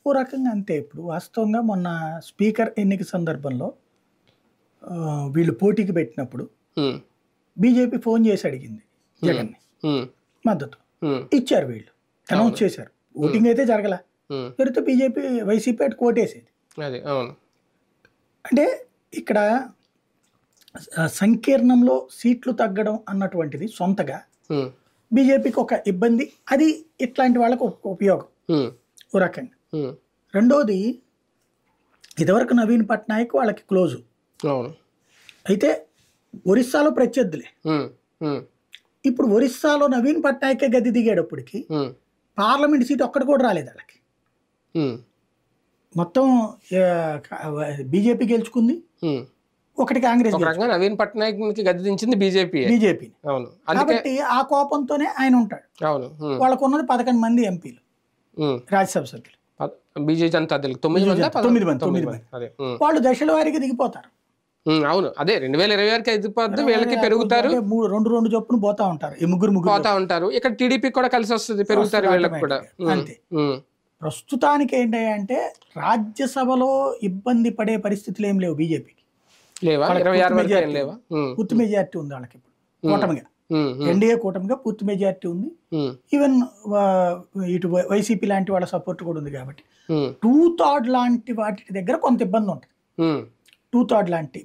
ఓ రకంగా అంతే. ఇప్పుడు వాస్తవంగా మొన్న స్పీకర్ ఎన్నిక సందర్భంలో వీళ్ళు పోటీకి పెట్టినప్పుడు ఉమ్, బీజేపీ ఫోన్ చేసి అడిగింది ఉమ్, జగన్ని ఉమ్, మద్దతు. ఉమ్, ఇచ్చారు వీళ్ళు, అనౌన్స్ చేశారు. ఓటింగ్ అయితే జరగల. ఉమ్, జరిగితే బీజేపీ వైసీపీ అటు కోటేసేది. అది అవును. అంటే ఇక్కడ సంకీర్ణంలో సీట్లు తగ్గడం అన్నటువంటిది సొంతగా ఉమ్, బీజేపీకి ఒక ఇబ్బంది. అది ఇట్లాంటి వాళ్ళకు ఒక ఉపయోగం ఉమ్, ఓ రకంగా. ఉమ్, రెండోది, ఇదివరకు నవీన్ పట్నాయక్ వాళ్ళకి క్లోజు. అవును. అయితే ఒరిస్సాలో ప్రత్యర్థులే. ఉమ్, ఉమ్, ఇప్పుడు ఒరిస్సాలో నవీన్ పట్నాయకే గది దిగేటప్పటికి ఉమ్, పార్లమెంట్ సీట్ ఒక్కటి కూడా రాలేదు వాళ్ళకి. ఉమ్, మొత్తం బీజేపీ గెలుచుకుంది, ఉమ్. ఒకటి కాంగ్రెస్ ఒక రకంగా నవీన్ పట్నాయక్ కి గద్దె దించింది బీజేపీని. అవును. అందుకే కాబట్టి ఆ కోపంతోనే ఆయన ఉంటాడు. అవును. వాళ్ళకు ఉన్నది 11 మంది ఎంపీలు, రాజ్యసభ సభ్యులు. బీజేపీ అంతా 9 మంది. అదే. వాళ్ళు దశల వారీగా దిగిపోతారు. అవును, అదే 2026కి అయిపోద్ది, వీళ్ళకి పెరుగుతారు. రెండు చొప్పున పోతా ఉంటారు, ఈ ముగ్గురు పోతా ఉంటారు. ఇక్కడ టీడీపీ కూడా కలిసి వస్తుంది, పెరుగుతారు వీళ్ళకి కూడా. అంతే. ప్రస్తుతానికి ఏంటంటే రాజ్యసభలో ఇబ్బంది పడే పరిస్థితులు ఏం లేవు బీజేపీకి. లేవా? 26 వరకు ఏం లేవా? పూర్తి మెజారిటీ ఉంది వాళ్ళకి ఇప్పుడు, కూటమిగా, ఎన్డీఏ కూటమిగా పూర్తి మెజారిటీ ఉంది. ఈవెన్ ఇటు వైసీపీ లాంటి వాళ్ళ సపోర్ట్ కూడా ఉంది. కాబట్టి 2/3 లాంటి వాటి దగ్గర కొంత ఇబ్బంది ఉంటుంది. 2/3 లాంటి